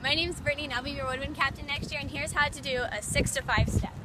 My name's Brittany and I'll be your Woodwind Captain next year, and here's how to do a 6 to 5 step.